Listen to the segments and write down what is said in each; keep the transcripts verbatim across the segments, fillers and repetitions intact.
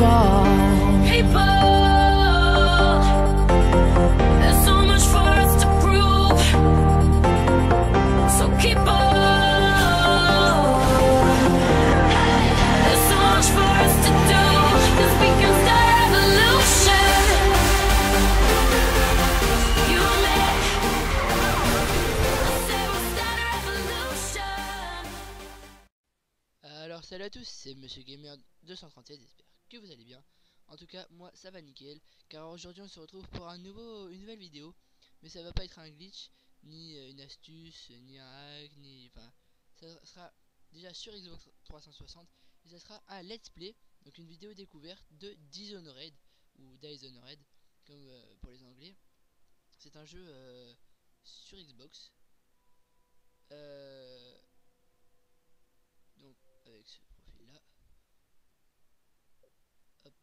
people. People, there's so much for us to prove. So keep on. There's so much for us to do. 'Cause we can start a revolution. You and me. I said we'll start a revolution. Alors salut à tous, c'est Monsieur Gamer deux cent trente-sept, j'espère que vous allez bien. En tout cas moi ça va nickel, car aujourd'hui on se retrouve pour un nouveau, une nouvelle vidéo. Mais ça va pas être un glitch, ni euh, une astuce, ni un hack, ni... Enfin, ça sera déjà sur Xbox trois cent soixante. Et ça sera un let's play, donc une vidéo découverte de Dishonored, ou Dishonored, comme euh, pour les anglais. C'est un jeu euh, sur Xbox. Euh... Donc avec ce profil là, hop,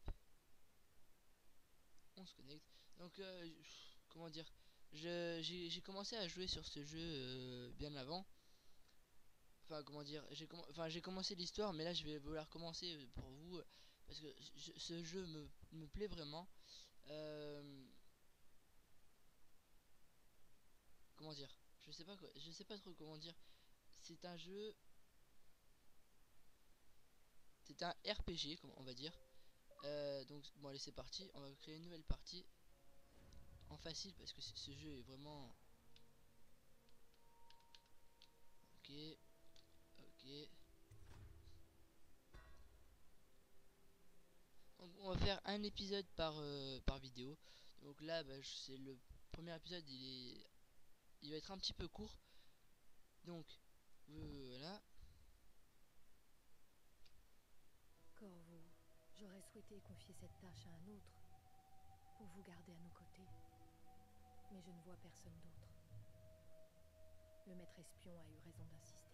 on se connecte. Donc euh, comment dire, je j'ai commencé à jouer sur ce jeu euh, bien avant. Enfin comment dire, j'ai comm enfin j'ai commencé l'histoire, mais là je vais vouloir commencer pour vous parce que je, ce jeu me, me plaît vraiment. Euh, comment dire, je sais pas quoi, je sais pas trop comment dire. C'est un jeu, c'est un R P G, comme on va dire. Euh, donc bon allez c'est parti, on va créer une nouvelle partie en facile parce que ce jeu est vraiment ok. Ok. Donc on va faire un épisode par euh, par vidéo. Donc là bah, c'est le premier épisode, il est il va être un petit peu court. Donc euh, voilà. Corvo, j'aurais souhaité confier cette tâche à un autre pour vous garder à nos côtés. Mais je ne vois personne d'autre. Le maître espion a eu raison d'insister.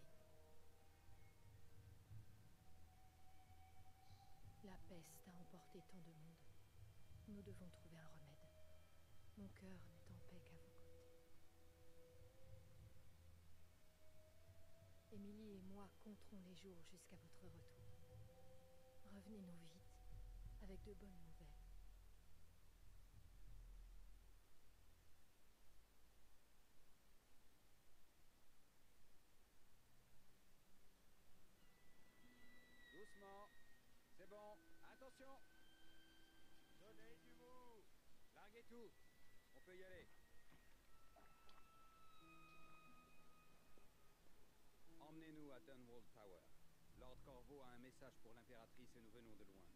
La peste a emporté tant de monde. Nous devons trouver un remède. Mon cœur n'est en paix qu'à vos côtés. Émilie et moi compterons les jours jusqu'à votre retour. Revenez-nous vite, avec de bonnes nouvelles. Doucement, c'est bon, attention. Donnez du mou. Larguez tout, on peut y aller. Emmenez-nous à Dunwall Tower. Lord Corvo a un message pour l'impératrice et nous venons de loin.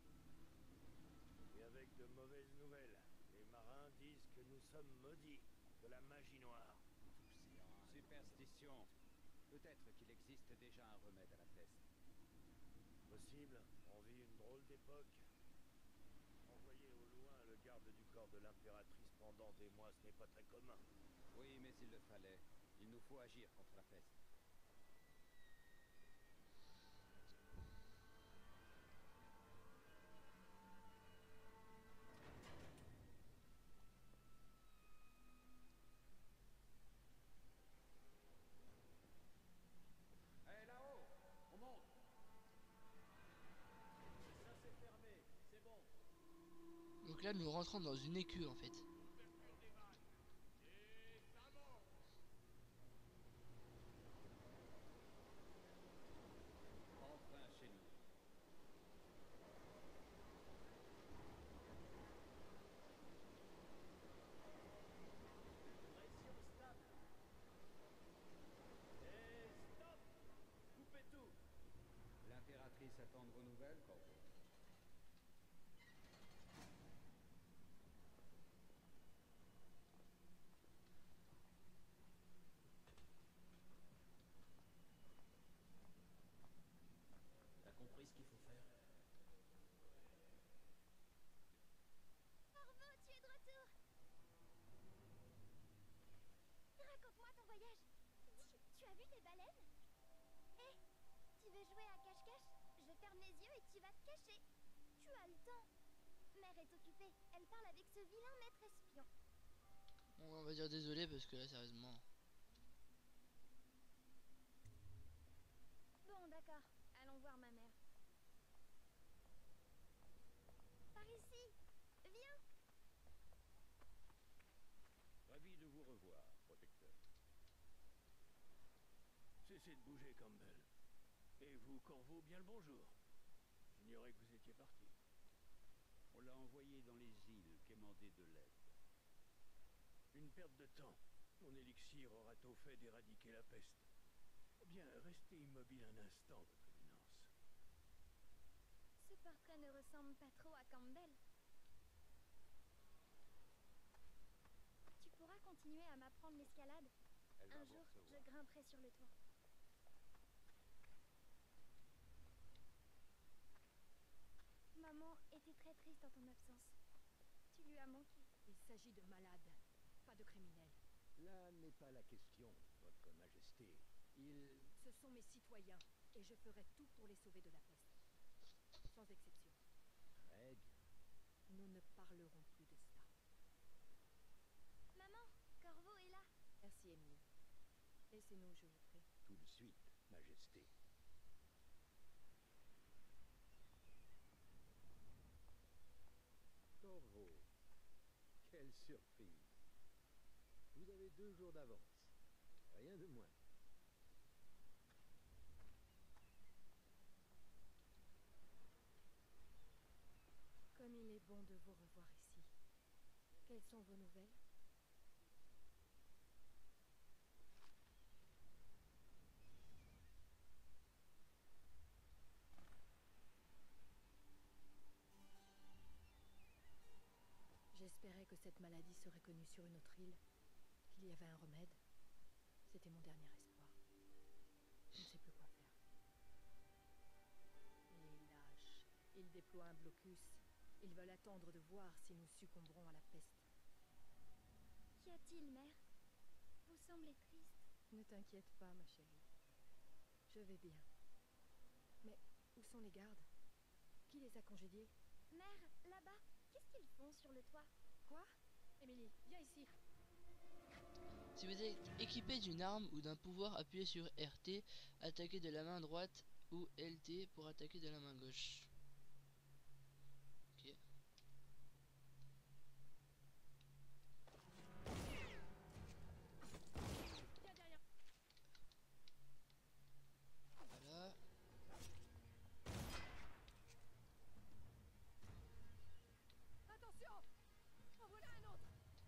Et avec de mauvaises nouvelles. Les marins disent que nous sommes maudits de la magie noire. Superstition. Peut-être qu'il existe déjà un remède à la peste. Possible, on vit une drôle d'époque. Envoyer au loin le garde du corps de l'impératrice pendant des mois, ce n'est pas très commun. Oui, mais il le fallait. Il nous faut agir contre la peste. Hé, là-haut, on monte. Ça c'est fermé, c'est bon. Donc là nous rentrons dans une écu en fait. Enfin chez nous. Pression stable. Et stop! Coupez tout! L'impératrice attend de vos nouvelles, Corvo. T'as compris ce qu'il faut faire? Corvo, tu es de retour. Raconte-moi ton voyage. Dis, tu as vu des baleines? Hé, tu veux jouer à cache-cache? Je ferme les yeux et tu vas te cacher. Tu as le temps. Mère est occupée. Elle parle avec ce vilain maître espion. Bon, on va dire désolé parce que là sérieusement. Bon, d'accord. Allons voir ma mère. vous revoir, protecteur. Cessez de bouger, Campbell. Et vous, Corvo, bien le bonjour. J'ignorais que vous étiez parti. On l'a envoyé dans les îles quémander de l'aide. Une perte de temps. Mon élixir aura tôt fait d'éradiquer la peste. Eh bien, restez immobile un instant, votre éminence. Ce portrait ne ressemble pas trop à Campbell. Tu pourras continuer à m'apprendre l'escalade. Elle va Un vous jour, je recevoir. grimperai sur le toit. Maman était très triste en ton absence. Tu lui as manqué. Il s'agit de malades, pas de criminels. Là n'est pas la question, votre majesté. Il... Ce sont mes citoyens, et je ferai tout pour les sauver de la peste. Sans exception. Très bien. Nous ne parlerons plus de cela. Maman, Corvo est là. Merci, Emily. Laissez-nous, je vous prie. Tout de suite, majesté. Corvo, quelle surprise. Vous avez deux jours d'avance. Rien de moins. Comme il est bon de vous revoir ici. Quelles sont vos nouvelles? J'espérais que cette maladie serait connue sur une autre île, qu'il y avait un remède. C'était mon dernier espoir. Je ne sais plus quoi faire. Les lâches, ils déploient un blocus. Ils veulent attendre de voir si nous succomberons à la peste. Qu'y a-t-il, mère? Vous semblez triste. Ne t'inquiète pas, ma chérie. Je vais bien. Mais où sont les gardes? Qui les a congédiés? Mère, là-bas, qu'est-ce qu'ils font sur le toit? Quoi? Émilie, viens ici. Si vous êtes équipé d'une arme ou d'un pouvoir, appuyez sur R T, attaquer de la main droite, ou L T pour attaquer de la main gauche. Ok. Viens derrière. Voilà. Attention! En voilà un autre!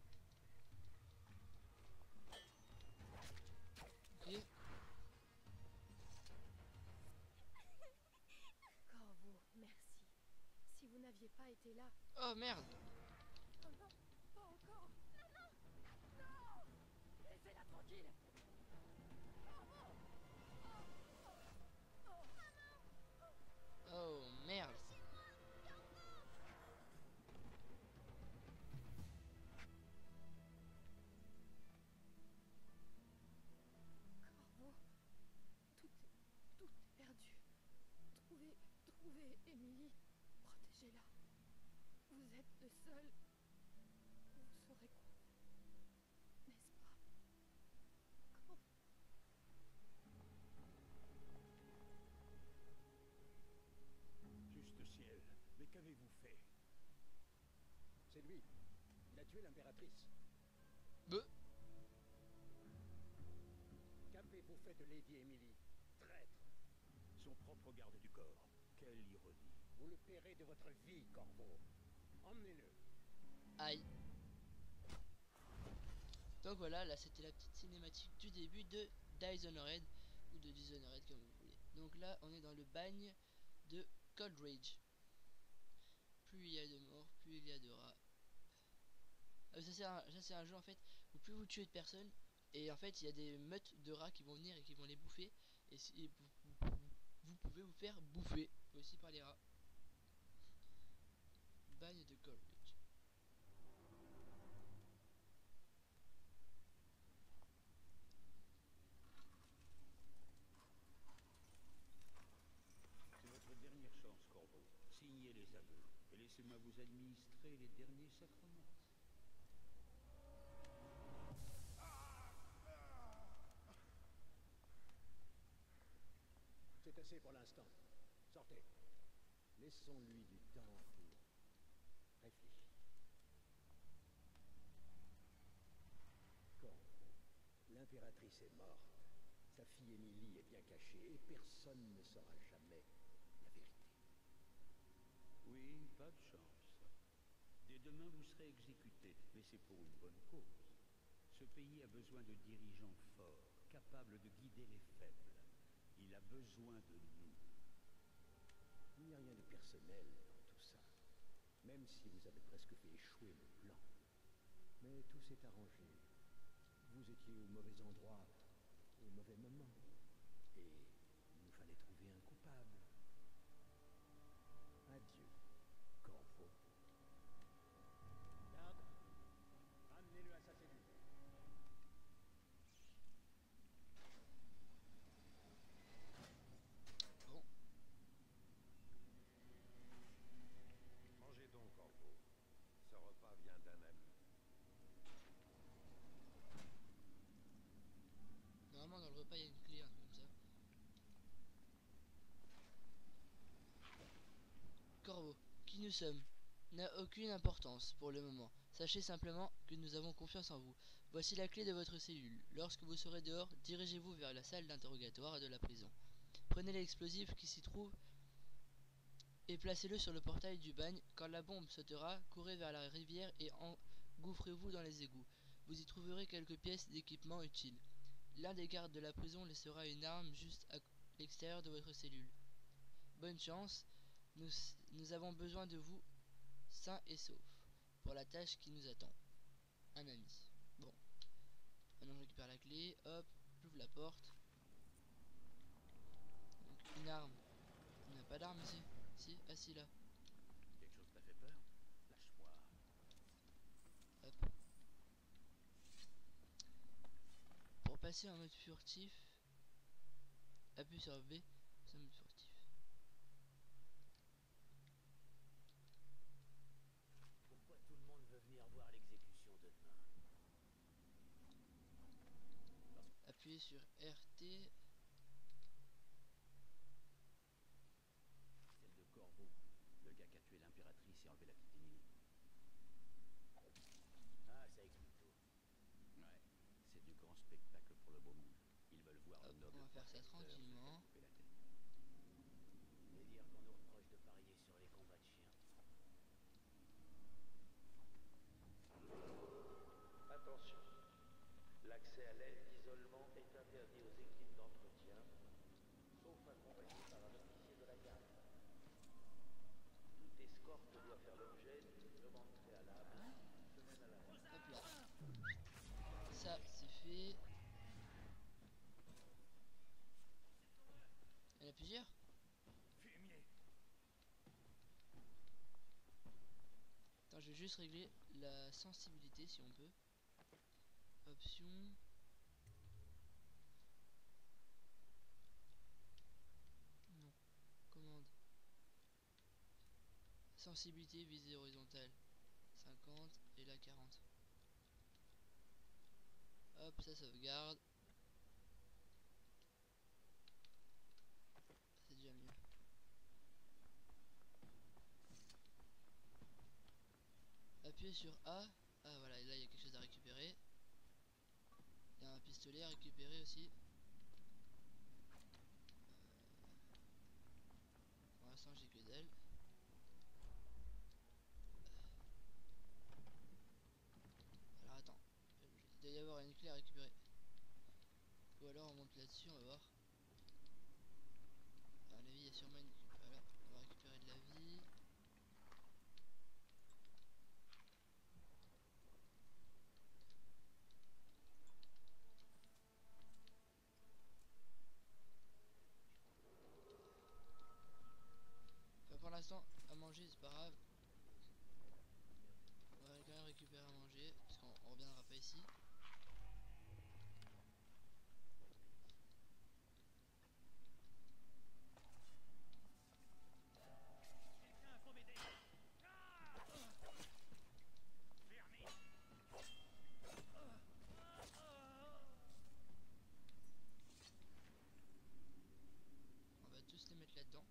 Ok. Corvo, merci. Si vous n'aviez pas été là... Oh merde! Oh non, pas encore! Maman! Non! Laissez-la tranquille! Oh merde! Corvo, tout, tout est perdu. Trouvez, trouvez Émilie. Protégez-la. Vous êtes le seul. Vous saurez quoi faire. N'est-ce pas? Corvo. Juste ciel, mais qu'avez-vous fait? C'est lui. Il a tué l'impératrice. Be Qu'avez-vous fait de Lady Emily? Traître. Son propre garde du corps. Quelle ironie. Vous le paierez de votre vie, Corvo. Emmenez-le. Aïe. Donc voilà, là c'était la petite cinématique du début de Dishonored, ou de Dishonored comme vous voulez. Donc là on est dans le bagne de Coldridge. Plus il y a de morts, plus il y a de rats. Ah, ça c'est un, ça, c'est un jeu en fait où plus vous tuez de personnes, et en fait il y a des meutes de rats qui vont venir et qui vont les bouffer, et, si, et vous, vous, vous pouvez vous faire bouffer aussi par les rats. Bagne de Coldridge. C'est votre dernière chance, Corvo. Signez les aveux et laissez-moi vous administrer les derniers sacrements. C'est assez pour l'instant. Sortez. Laissons-lui du temps pour réfléchir. Corvo, si Émilie est bien cachée, personne ne saura jamais la vérité. Oui, pas de chance. Dès demain, vous serez exécuté, mais c'est pour une bonne cause. Ce pays a besoin de dirigeants forts, capables de guider les faibles. Il a besoin de nous. Il n'y a rien de personnel dans tout ça, même si vous avez presque fait échouer le plan. Mais tout s'est arrangé. Vous étiez au mauvais endroit, au mauvais moment. Et il nous fallait trouver un coupable. Adieu, Corvo. Garde, amenez-le à sa cellule. Bon, Mangez donc, Corvo. Ce repas vient d'un ami. normalement dans le repas il y a une clé, un truc comme ça. Corvo, qui nous sommes n'a aucune importance pour le moment. Sachez simplement que nous avons confiance en vous. Voici la clé de votre cellule. Lorsque vous serez dehors, dirigez-vous vers la salle d'interrogatoire de la prison. Prenez l'explosif qui s'y trouve et placez-le sur le portail du bagne. Quand la bombe sautera, courez vers la rivière et engouffrez-vous dans les égouts. Vous y trouverez quelques pièces d'équipement utiles. L'un des gardes de la prison laissera une arme juste à l'extérieur de votre cellule. Bonne chance, nous, nous avons besoin de vous sain et sauf pour la tâche qui nous attend. Un ami. Bon. Maintenant je récupère la clé, hop, j'ouvre la porte. Donc une arme. On n'a pas d'arme ici. Si, ah si là. Quelque chose t'a fait peur? Lâche-moi. Hop. Pour passer en mode furtif, appuie sur B, c'est en mode furtif. Pourquoi tout le monde veut venir voir l'exécution de demain? Appuyez sur R T. Celle de Corvo, le gars qui a tué l'impératrice et enlevé la petite Émilie. Ah, ça explique tout. Ouais, c'est du grand spectacle pour le beau monde. Ils veulent voir Hop, le noble on va faire ça protecteur se faire tranquillement. couper la tête. Et dire qu'on nous reproche de parier sur les combats de chiens. Attention. L'accès à l'aile d'isolement est interdit aux équipes d'entretien, sauf accompagné par un officier de la garde. Toute escorte doit faire l'objet d'une demande préalable, semaine à la fois. Hop là. Ça c'est fait. Il y en a plusieurs. Fumier. Attends, je vais juste régler la sensibilité si on peut. Option. Non. Commande. Sensibilité visée horizontale. cinquante et là quarante. Hop, ça sauvegarde. C'est déjà mieux. Appuyez sur A. Ah voilà, et là il y a quelque chose à récupérer. Il y a un pistolet à récupérer aussi. Euh, Pour l'instant j'ai que dalle. Alors attends, il doit y avoir une clé à récupérer. Ou alors on monte là-dessus, on va voir. À mon avis il y a sûrement une... Voilà, on va récupérer de la vie. Enfin, pour l'instant, à manger c'est pas grave. On va quand même récupérer à manger, parce qu'on on reviendra pas ici. Quelqu'un, faut m'aider. Fermez. On va tous les mettre là-dedans.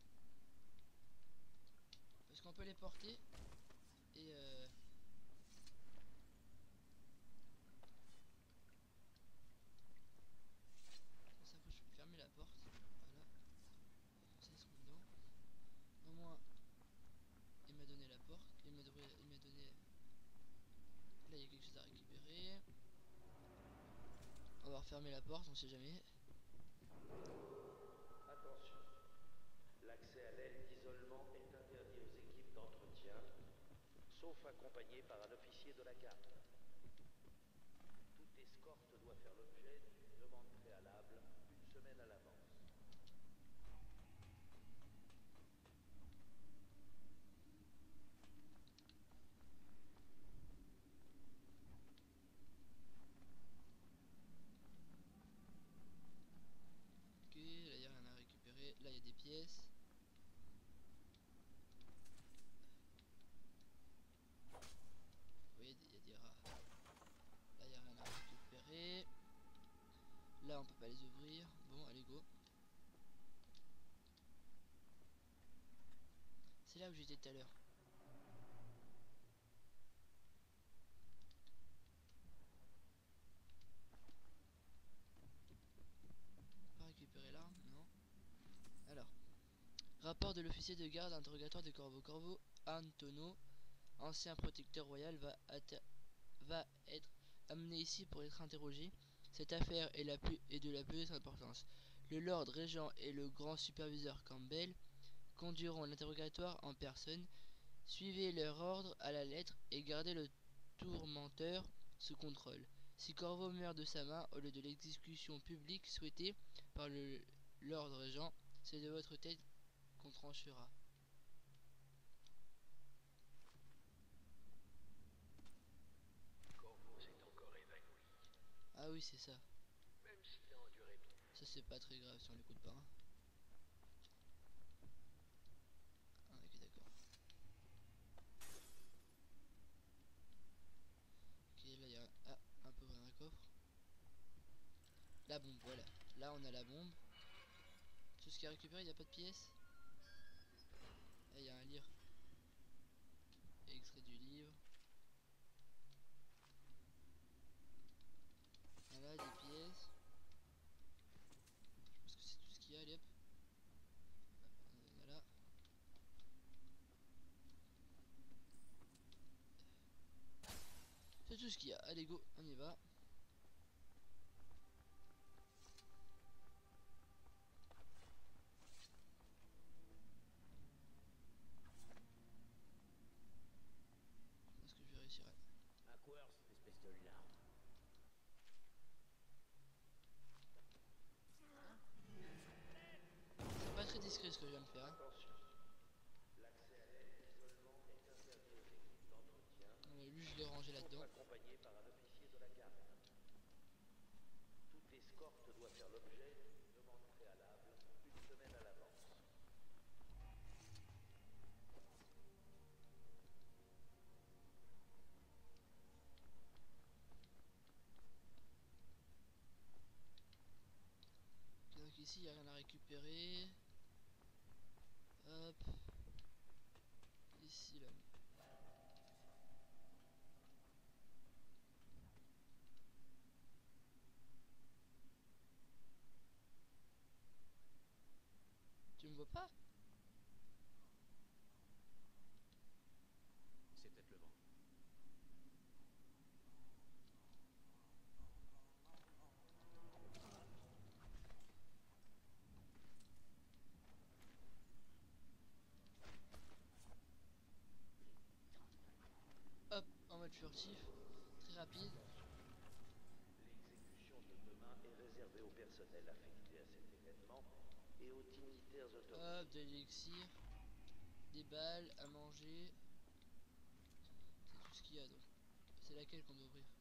Parce qu'on peut les porter. Et euh... ça faut que je ferme y a quelque chose à récupérer. On va refermer la porte, on sait jamais. Attention, l'accès à l'aile d'isolement est interdit aux équipes d'entretien, sauf accompagné par un officier de la garde. Toute escorte doit faire l'objet d'une demande préalable une semaine à l'avance. Ok, là il n'y a rien à récupérer. Là il y a des pièces. Oui, il y a des rats. Là il n'y a rien à récupérer. Là on peut pas les ouvrir. Bon, allez go. C'est là où j'étais tout à l'heure. Pas récupérer l'arme, non. Alors, rapport de l'officier de garde, interrogatoire de Corvo. Corvo Antonio, ancien protecteur royal, va, va être amené ici pour être interrogé. Cette affaire est, la plus, est de la plus grande importance. Le Lord Régent et le grand superviseur Campbell conduiront l'interrogatoire en personne. Suivez leur ordre à la lettre et gardez le tourmenteur sous contrôle. Si Corvo meurt de sa main au lieu de l'exécution publique souhaitée par le Lord Régent, c'est de votre tête qu'on tranchera. Corvo s'est encore évanoui, Ah oui, c'est ça. même s'il a enduré bien. Ça c'est pas très grave si on l'écoute pas. Hein. Ah, ok, d'accord. Ok, là il y a ah, un peu ouvrir un coffre. La bombe, voilà. Là on a la bombe. Tout ce qui est récupéré, il n'y a pas de pièces. Là il y a un livre. Extrait du livre. Voilà, des pièces. Je pense que c'est tout ce qu'il y a, allez hop. Voilà. C'est tout ce qu'il y a. Allez go, on y va. Je pense que je vais réussir à... À quoi cette espèce de larme? C'est pas très discret ce que je viens de faire. Hein. Attention, l'accès à l'aile d'isolement est interdit aux équipes d'entretien, Euh, lui je l'ai rangé sauf là-dedans. accompagné par un officier de la garde. Toute escorte doit faire l'objet d'une demande préalable une semaine à l'avance. Donc ici il n'y a rien à récupérer. Hop. Ici là. Tu me vois pas? C'est peut-être le vent. Hop, en mode furtif. Très rapide. L'exécution de demain est réservée au personnel affecté à cet événement et aux dignitaires autorisés. Hop, de l'élixir. Des balles à manger. C'est tout ce qu'il y a donc. C'est laquelle qu'on doit ouvrir?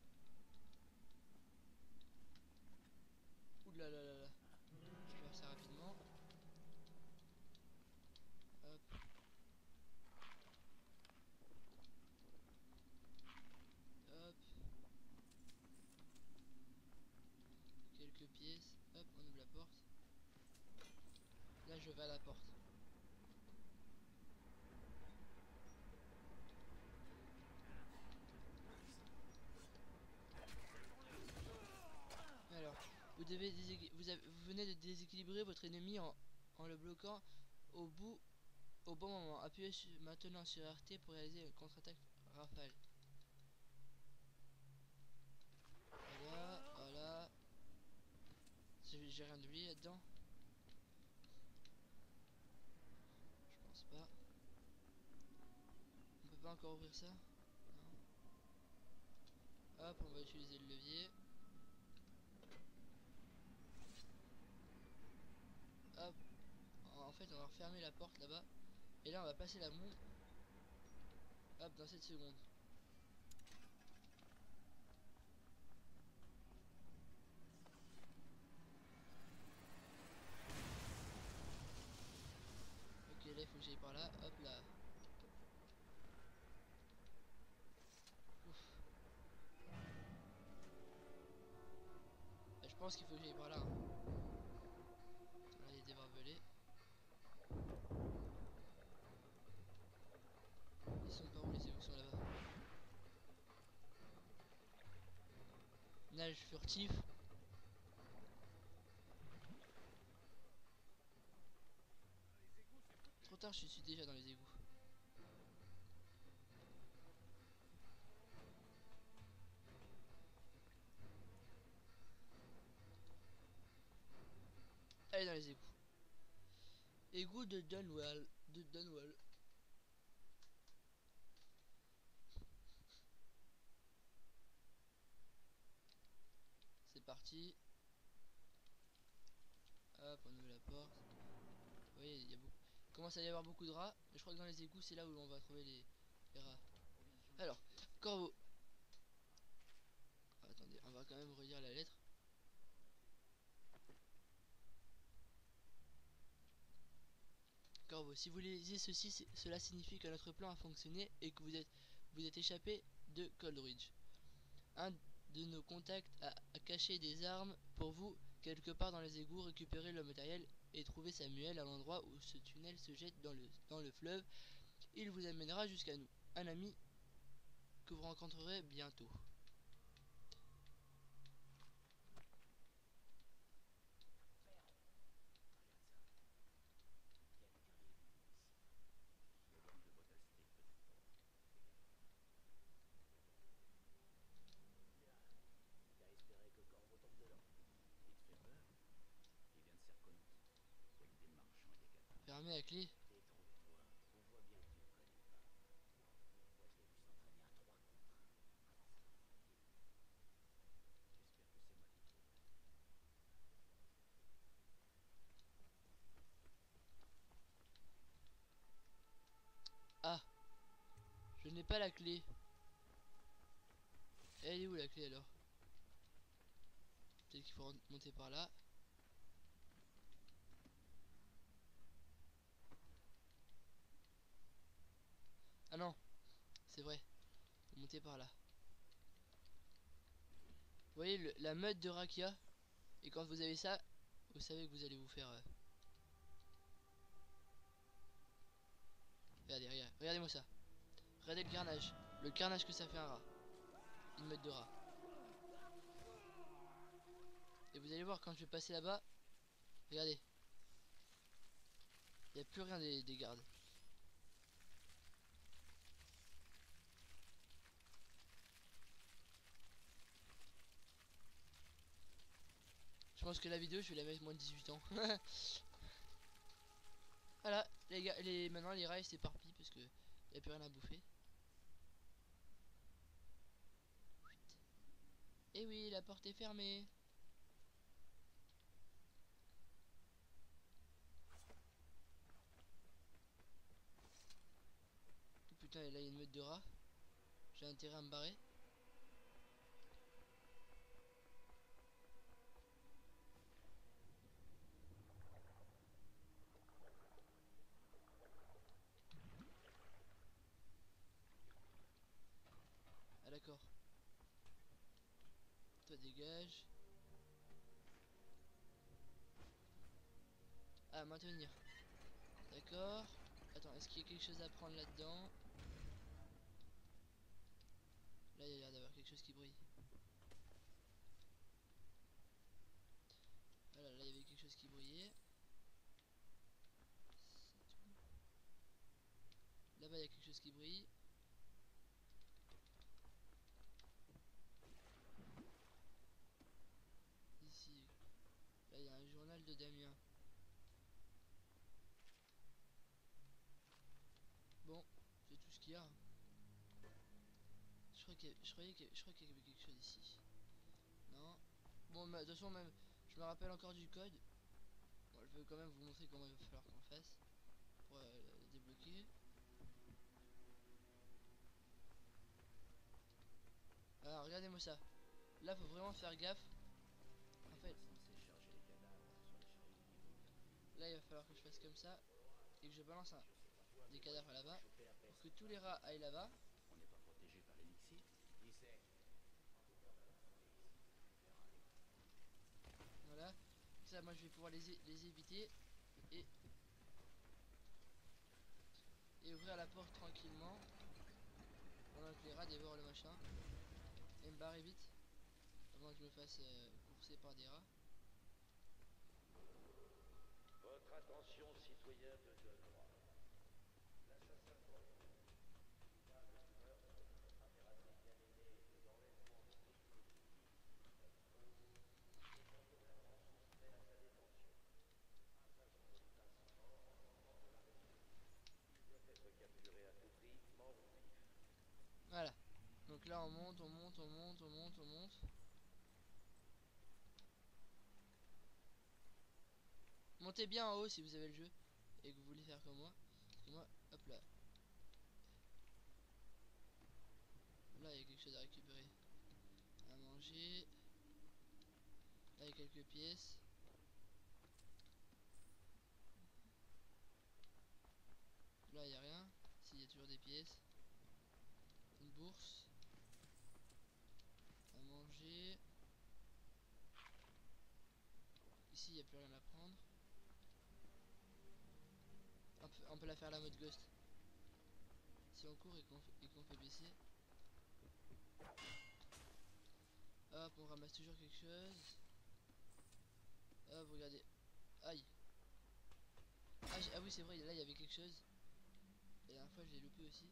Ouh là là là là. Je vais faire ça rapidement. Hop. Hop. Quelques pièces. Hop, on ouvre la porte. Là je vais à la porte. Alors, vous devez vous, avez, vous venez de déséquilibrer votre ennemi en, en le bloquant au bout au bon moment. Appuyez sur, maintenant sur R T pour réaliser une contre-attaque rafale. Voilà, voilà. J'ai j'ai rien oublié là-dedans. Je pense pas. On peut pas encore ouvrir ça. Non. Hop, on va utiliser le levier. Hop. En fait, on va refermer la porte là-bas. Et là, on va placer la bombe. Hop, dans cette seconde. Ok, là, il faut que j'aille par là. Hop là. Ouf. Bah, je pense qu'il faut que j'aille par là. Hein. Là, il y a des barbelés. Ils sont pas où les égouts sont là-bas. Nage furtif. Trop tard, je suis déjà dans les égouts. Allez dans les égouts. Égout de Dunwell. De Dunwell. C'est parti. Hop, on ouvre la porte. Vous voyez, il y a beaucoup. Il commence à y avoir beaucoup de rats. Mais je crois que dans les égouts, c'est là où on va trouver les, les rats. Alors, Corvo. Attendez, on va quand même relire la lettre. Corvo, si vous lisez ceci, cela signifie que notre plan a fonctionné et que vous êtes, vous êtes échappé de Coldridge. Un de nos contacts a, a caché des armes pour vous quelque part dans les égouts. Récupérez le matériel et trouvez Samuel à l'endroit où ce tunnel se jette dans le, dans le fleuve. Il vous amènera jusqu'à nous. Un ami que vous rencontrerez bientôt. Fermé à clé. Ah, je n'ai pas la clé. Elle est où la clé alors? Peut-être qu'il faut monter par là. Ah non, c'est vrai. Faut monter par là. Vous voyez le, la meute de Rakia. Et quand vous avez ça, vous savez que vous allez vous faire... Euh... Regardez, regardez, regardez-moi ça. Regardez le carnage. Le carnage que ça fait un rat. Une meute de rat. Et vous allez voir quand je vais passer là-bas. Regardez. Il n'y a plus rien des, des gardes. Je pense que la vidéo je vais la mettre moins de dix-huit ans. Voilà, les gars, les, maintenant les rats s'éparpillent parce que y a plus rien à bouffer. Et oui, la porte est fermée. Oh, putain, là il y a une meute de rats. J'ai intérêt à me barrer. Ah d'accord. Toi dégage. Ah, maintenir. D'accord. Attends, est-ce qu'il y a quelque chose à prendre là-dedans? Là, il y a l'air d'avoir quelque chose qui brille. Voilà, là, il y avait quelque chose qui brillait. Là-bas, il y a quelque chose qui brille. de Damien. Bon, c'est tout ce qu'il y a. Hein. Je crois qu'il y, je croyais qu'il y, je crois qu'il y avait quelque chose ici. Non. Bon, mais de toute façon, même, je me rappelle encore du code. Bon, je vais quand même vous montrer comment il va falloir qu'on le fasse pour euh, le débloquer. Alors, regardez-moi ça. Là, faut vraiment faire gaffe. En fait, là, il va falloir que je fasse comme ça et que je balance un, des cadavres là-bas pour que tous les rats aillent là-bas. On n'est pas protégé par l'élixir. Qui sait? Voilà. Ça, moi, je vais pouvoir les, é les éviter et et ouvrir la porte tranquillement pendant que les rats dévorent le machin et me barrer vite avant que je me fasse euh, courser par des rats. Votre attention, citoyens de Deloitte. L'assassin Poirier, coupable du meurtre de notre impératrice bien-aimée et de l'enlèvement de Nicolas est en gouvernance soustrait à sa détention. Un agent de l'État sans mort en moment de l'arrestation. Il doit être capturé à tout prix, mort ou vif. Voilà. Donc là, on monte, on monte, on monte, on monte, on monte. Montez bien en haut si vous avez le jeu et que vous voulez faire comme moi. Parce que moi, hop là. Là, il y a quelque chose à récupérer. À manger. Là, il y a quelques pièces. Là, il n'y a rien. S'il y a toujours des pièces. Une bourse. À manger. Ici, il n'y a plus rien à prendre. On peut, on peut la faire la mode ghost. Si on court et qu'on fait, qu'on fait baisser. Hop, on ramasse toujours quelque chose. Hop, regardez. Aïe. Ah, ah oui, c'est vrai, là, il y avait quelque chose. La dernière fois, je l'ai loupé aussi.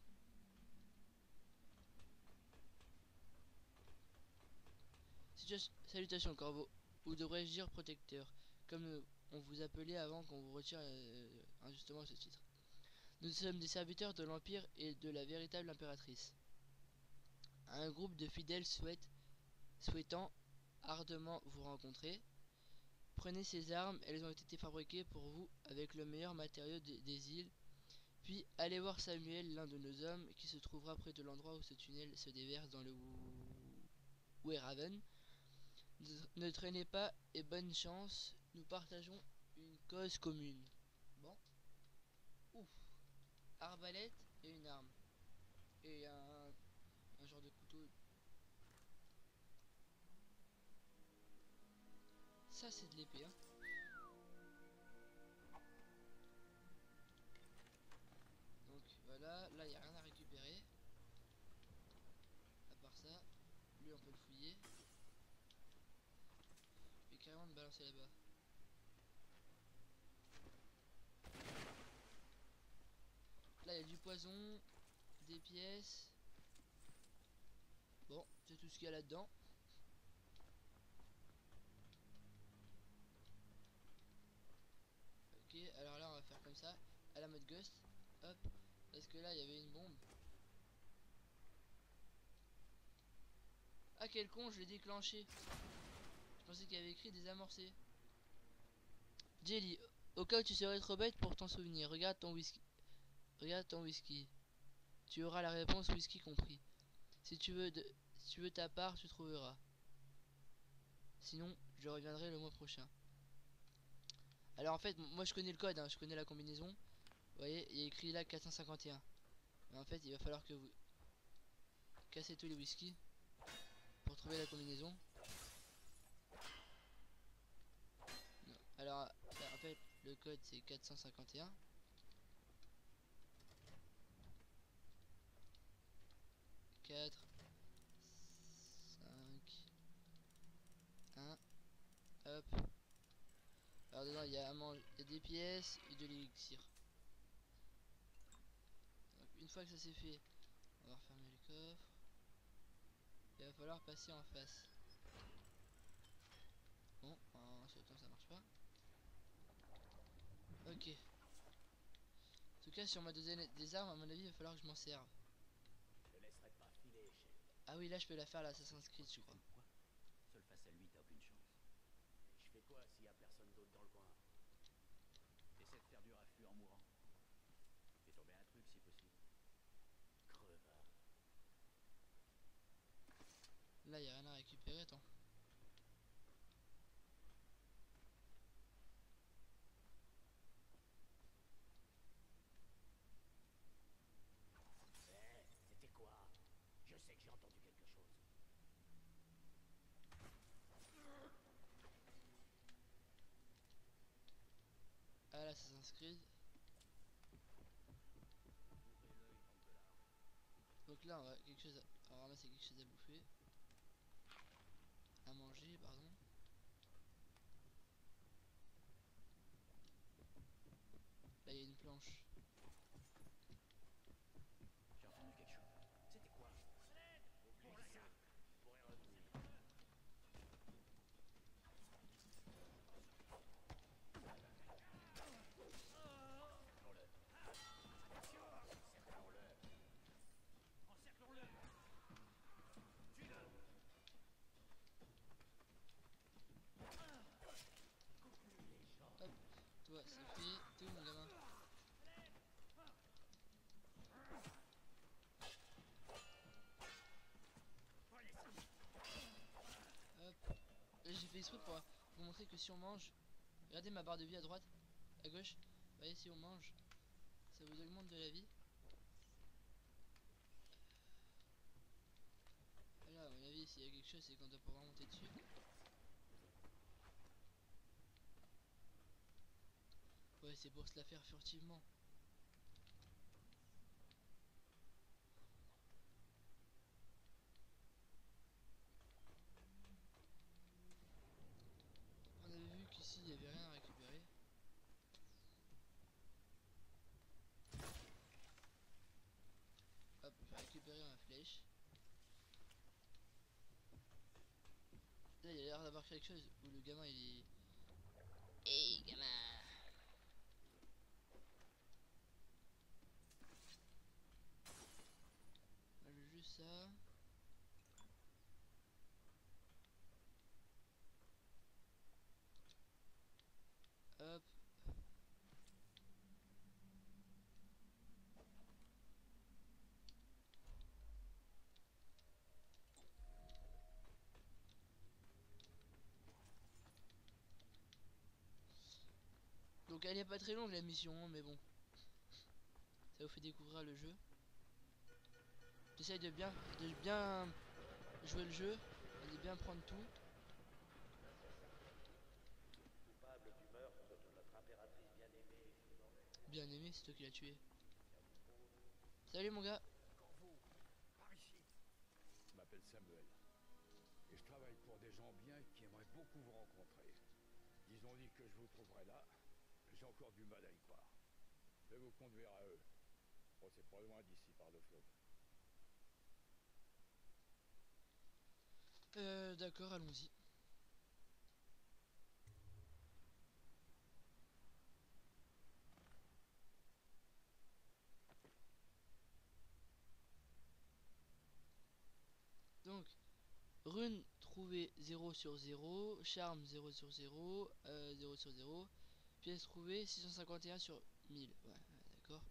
Salutations, corbeau. Ou devrais-je dire protecteur, comme euh, on vous appelait avant qu'on vous retire euh, injustement ce titre. Nous sommes des serviteurs de l'Empire et de la véritable impératrice. Un groupe de fidèles souhaite, souhaitant ardemment vous rencontrer. Prenez ces armes, elles ont été fabriquées pour vous avec le meilleur matériau de, des îles. Puis allez voir Samuel, l'un de nos hommes, qui se trouvera près de l'endroit où ce tunnel se déverse dans le Weyraven. Ne traînez pas et bonne chance, nous partageons une cause commune. Bon. Ouf. Arbalète et une arme. Et un, un genre de couteau. Ça c'est de l'épée hein. Donc voilà, là il n'y a rien à récupérer. À part ça, lui on peut le fouiller. Je vais carrément me balancer là-bas. Là il y a du poison, des pièces. Bon, c'est tout ce qu'il y a là-dedans. Ok, alors là on va faire comme ça, à la mode ghost. Hop, parce que là il y avait une bombe. Ah quel con, je l'ai déclenché. Je pensais qu'il y avait écrit désamorcé. Jelly, au cas où tu serais trop bête pour t'en souvenir, regarde ton whisky. Regarde ton whisky. Tu auras la réponse whisky compris. Si tu veux de, si tu veux ta part, tu trouveras. Sinon, je reviendrai le mois prochain. Alors en fait, moi je connais le code, hein, je connais la combinaison. Vous voyez, il y a écrit là quatre cent cinquante et un. Mais en fait, il va falloir que vous cassez tous les whisky pour trouver la combinaison. Non. Alors, en fait, le code c'est quatre cent cinquante et un. quatre, cinq, un, hop. Alors dedans il y a à manger, il y a des pièces et de l'élixir. Donc une fois que ça c'est fait, on va refermer le coffre. Il va falloir passer en face. Bon, en sautant ça marche pas. Ok. En tout cas, si on m'a donné des armes, à mon avis, il va falloir que je m'en serve. Je te laisserai pas filer, chef. Ah oui, là, je peux la faire l'Assassin's Creed, je crois. Quoi? Seul face à lui, t'as aucune chance. Et je fais quoi s'il y a personne d'autre dans le coin? T'essaies de faire du raffut en mourant. Fais tomber un truc si possible. Crevard. Là, il n'y a rien à récupérer, attends. Eh, c'était quoi? Je sais que j'ai entendu quelque chose. Ah, l'Assassin's Creed. Donc là, on va quelque chose à, à ramasser quelque chose à bouffer. À manger, pardon. Là, il y a une planche. J'ai entendu quelque chose. C'était quoi? Oublie ça. Je pourrais revenir. Encerclons-le. Encerclons-le. Encerclons-le. Tue-le. Coupe-lui les jambes. Hop, toi, c'est fait. T'es où, mon gamin? Hop. Là, j'ai fait exprès pour vous montrer que si on mange, regardez ma barre de vie à droite, à gauche. Vous voyez, si on mange, ça vous augmente de la vie. Là, à mon avis, s'il y a quelque chose, c'est qu'on doit pouvoir monter dessus. Ouais, c'est pour se la faire furtivement. On avait vu qu'ici, il n'y avait rien à récupérer. Hop, je vais récupérer ma flèche. Là, il y a l'air d'avoir quelque chose où le gamin, il est... Hey, gamin! On a juste ça. Hop. Donc elle est pas très longue la mission, hein, mais bon. Ça vous fait découvrir le jeu. J'essaye de bien, de bien jouer le jeu, de bien prendre tout. Coupable du meurtre de notre impératrice bien-aimée, Bien aimé, c'est toi qui l'as tué. Salut mon gars. Corvo, par ici. Je m'appelle Samuel. Et je travaille pour des gens bien qui aimeraient beaucoup vous rencontrer. Ils ont dit que je vous trouverais là. J'ai encore du mal à y croire. Je vais vous conduire à eux. Bon, c'est pas loin d'ici par le fleuve. Euh, d'accord, allons-y. Donc, rune trouvée zéro sur zéro, charme zéro sur zéro, euh, zéro sur zéro, pièce trouvée six cent cinquante et un sur mille. Ouais, ouais, d'accord.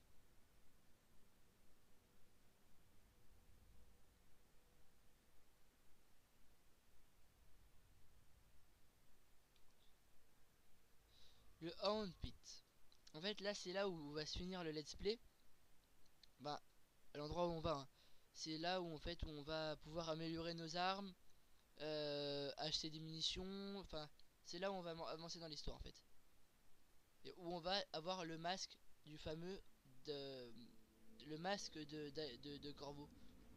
Le Hound Pit. En fait, là, c'est là où va se finir le let's play. Bah, à l'endroit où on va. Hein. C'est là où, en fait, où on va pouvoir améliorer nos armes, euh, acheter des munitions. Enfin, c'est là où on va avancer dans l'histoire, en fait. Et où on va avoir le masque du fameux de le masque de de, de, de Corvo.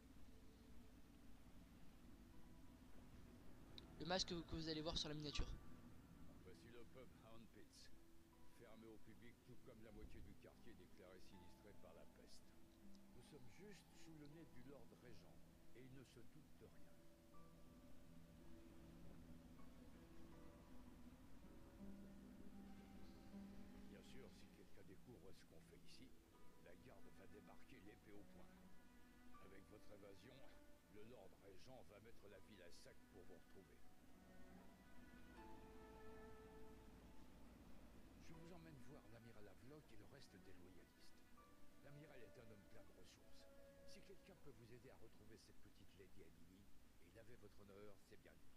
Le masque que, que vous allez voir sur la miniature. Voici le pub Hound Pits. Fermé au public tout comme la moitié du quartier déclaré sinistré par la peste. Nous sommes juste sous le nez du Lord Régent. Et il ne se doute de rien. Bien si quelqu'un découvre ce qu'on fait ici, la garde va débarquer l'épée au poing. Avec votre évasion, le Lord Régent va mettre la ville à sac pour vous retrouver. Je vous emmène voir l'amiral Havelock et le reste des loyalistes. L'amiral est un homme plein de ressources. Si quelqu'un peut vous aider à retrouver cette petite lady Emily et laver votre honneur, c'est bien lui.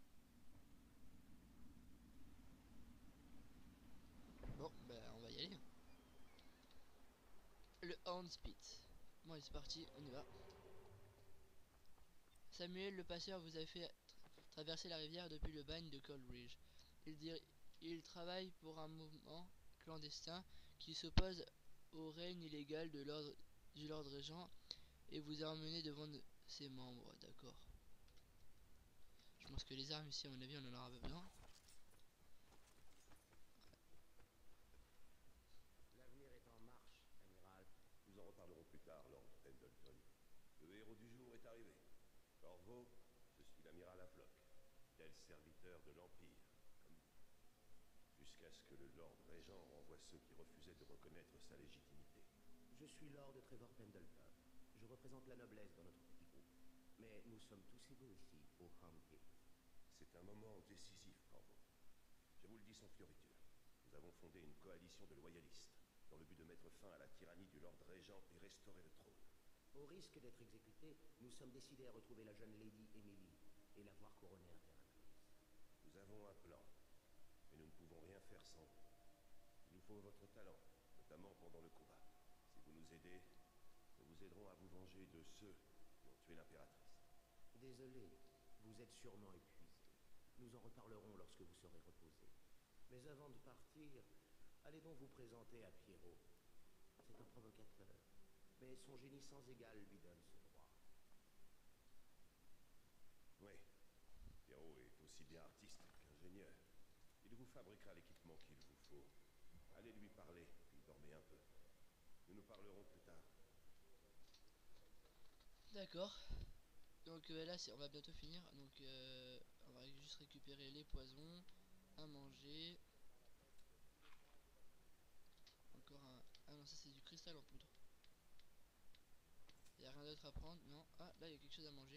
Bon, bah on va y aller. Le Hornspit. Bon, allez, c'est parti, on y va. Samuel le passeur vous a fait tra traverser la rivière depuis le bagne de Coldridge. Il, dir il travaille pour un mouvement clandestin qui s'oppose au règne illégal de l'ordre du Lord Régent et vous a emmené devant ses membres, d'accord. Je pense que les armes ici, à mon avis, on en aura besoin. L'avenir est en marche, amiral. Nous en reparlerons plus tard, Lord Pendleton. Le héros du jour est arrivé. Corvo, je suis l'amiral Havelock, fidèle serviteur de l'Empire, comme vous. Jusqu'à ce que le Lord Régent renvoie ceux qui refusaient de reconnaître sa légitimité. Je suis Lord Trevor Pendleton. Je représente la noblesse dans notre petit groupe. Mais nous sommes tous égaux ici, au Ham Hill. C'est un moment décisif, Corvo. Je vous le dis sans fioriture. Nous avons fondé une coalition de loyalistes, dans le but de mettre fin à la tyrannie du Lord Régent et restaurer le trône. Au risque d'être exécutés, nous sommes décidés à retrouver la jeune Lady Emily et la voir couronnée impératrice. Nous avons un plan, mais nous ne pouvons rien faire sans vous. Il nous faut votre talent, notamment pendant le combat. Si vous nous aidez, nous vous aiderons à vous venger de ceux qui ont tué l'impératrice. Désolé, vous êtes sûrement épuisé. Nous en reparlerons lorsque vous serez reposé. Mais avant de partir, allez donc vous présenter à Pierrot. C'est un provocateur, mais son génie sans égal lui donne ce droit. Oui, Pierrot est aussi bien artiste qu'ingénieur. Il vous fabriquera l'équipement qu'il vous faut. Allez lui parler, puis dormez un peu. Nous nous parlerons plus tard. D'accord. Donc euh, là, c'est, on va bientôt finir. Donc euh, on va juste récupérer les poisons à manger. Encore un... Ah non, ça c'est du cristal en poudre. Il n'y a rien d'autre à prendre, non. Ah, là il y a quelque chose à manger.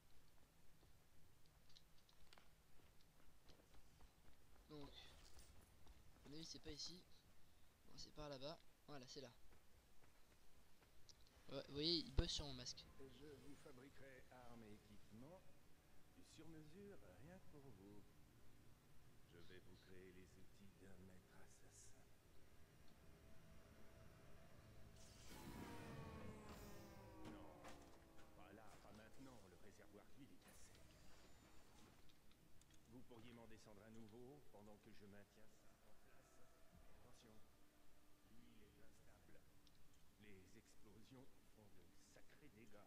Donc, à mon avis c'est pas ici. Bon, c'est par là-bas. Voilà, c'est là. Ouais, vous voyez, il bosse sur mon masque. Je vous fabriquerai armes et équipements du sur-mesure rien que pour vous. Je vais vous créer les outils d'un maître assassin. Non, pas là, pas maintenant, le réservoir d'huile est à sec. Vous pourriez m'en descendre un nouveau pendant que je maintiens ça en place. Attention, l'huile est instable. Les explosions font de sacrés dégâts.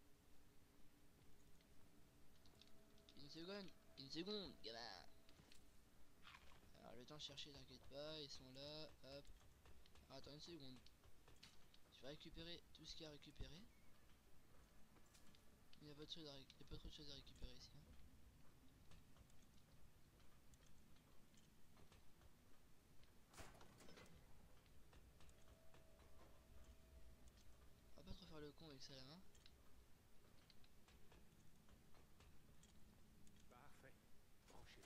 Une seconde, une seconde, gamin. Alors le temps de chercher, t'inquiète pas, ils sont là, hop. Alors, attends une seconde. Je vais récupérer tout ce qu'il y a à récupérer. Il n'y a pas, de choses à ré... il y a pas trop de choses à récupérer ici. Hein. On va pas trop faire le con avec ça à la main. Parfait. Branchez-le.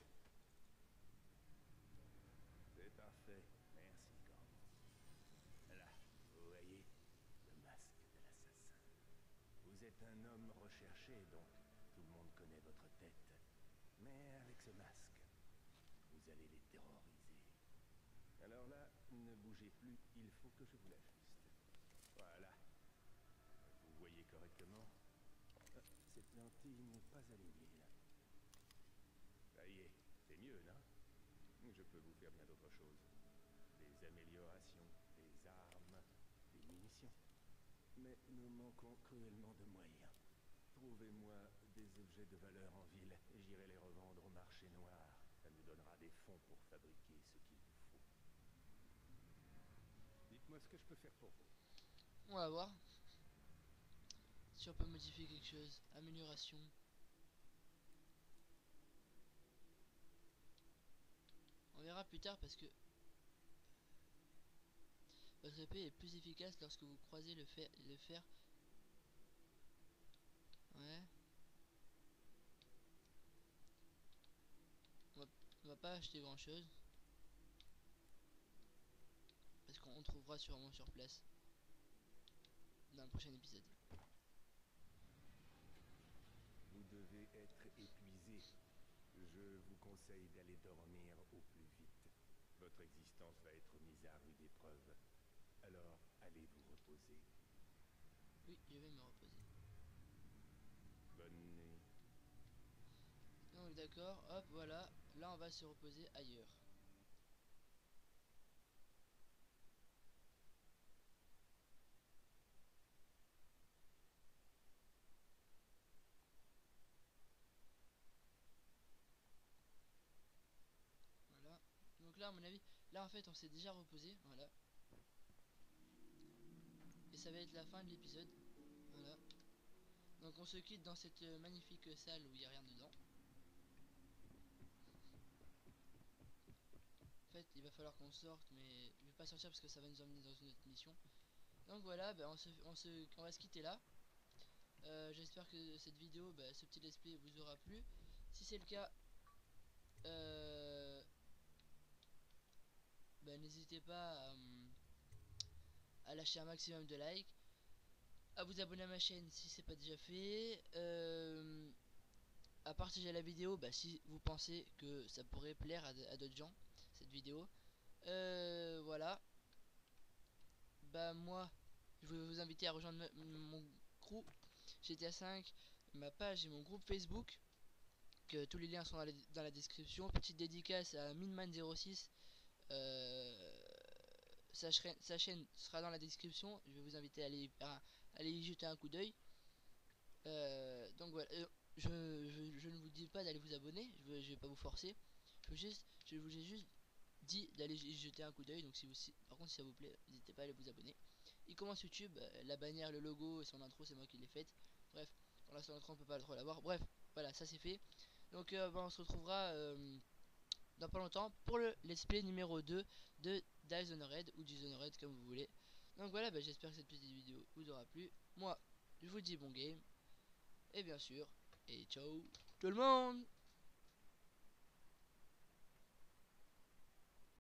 C'est parfait. Merci, Corvo. Là, vous voyez, le masque de l'assassin. Vous êtes un homme recherché, donc tout le monde connaît votre tête. Mais avec ce masque, vous allez les terroriser. Alors là, ne bougez plus, il faut que je vous l'ajuste. Voilà. Vous voyez correctement? Ah, cette lentille n'est pas alignée, là. Ça y est, c'est mieux, non? Je peux vous faire bien d'autres choses. Des améliorations, des armes, des munitions. Mais nous manquons cruellement de moyens. Trouvez-moi des objets de valeur en ville et j'irai les revendre au marché noir. Ça nous donnera des fonds pour fabriquer ce qu'il vous faut. Dites-moi ce que je peux faire pour vous. On va voir si on peut modifier quelque chose. Amélioration. On verra plus tard parce que Votre épée est plus efficace lorsque vous croisez le fer. Le fer. Ouais. On va, on va pas acheter grand chose. Parce qu'on trouvera sûrement sur place. Dans le prochain épisode. Vous devez être épuisé. Je vous conseille d'aller dormir au plus vite. Votre existence va être mise à rude épreuve. Alors, allez vous reposer. Oui, je vais me reposer. Bonne nuit. Donc d'accord, hop, voilà. Là, on va se reposer ailleurs. Voilà. Donc là, à mon avis, là en fait, on s'est déjà reposé. Voilà. Et ça va être la fin de l'épisode. Voilà. Donc on se quitte dans cette euh, magnifique salle où il n'y a rien dedans. En fait, il va falloir qu'on sorte, mais je vais pas sortir parce que ça va nous emmener dans une autre mission. Donc voilà, bah, on, se, on, se, on va se quitter là. Euh, J'espère que cette vidéo, bah, ce petit let's play vous aura plu. Si c'est le cas, euh, bah, n'hésitez pas à, à lâcher un maximum de likes, à vous abonner à ma chaîne si c'est pas déjà fait, euh, à partager la vidéo bah, si vous pensez que ça pourrait plaire à, à d'autres gens cette vidéo. Euh, voilà. Bah moi, je vais vous inviter à rejoindre mon groupe G T A cinq, ma page et mon groupe Facebook. Que tous les liens sont dans la, dans la description. Petite dédicace à Minman zéro six. Euh, sa, sa chaîne sera dans la description. Je vais vous inviter à aller, à, à aller y jeter un coup d'œil. Euh, donc voilà. Euh, je, je, je ne vous dis pas d'aller vous abonner. Je vais, je vais pas vous forcer. Je veux juste, je vous ai juste dit d'aller y jeter un coup d'œil. Donc si vous, si, par contre si ça vous plaît, n'hésitez pas à aller vous abonner. Il commence YouTube. Euh, la bannière, le logo et son intro, c'est moi qui l'ai faite. Bref, pour l'instant l'intro on peut pas trop l'avoir. Bref, voilà, ça c'est fait. Donc euh, bah, on se retrouvera euh, dans pas longtemps pour le let's play numéro deux de Dishonored ou Dishonored comme vous voulez. Donc voilà, bah, j'espère que cette petite vidéo vous aura plu. Moi, je vous dis bon game. Et bien sûr, et ciao tout le monde.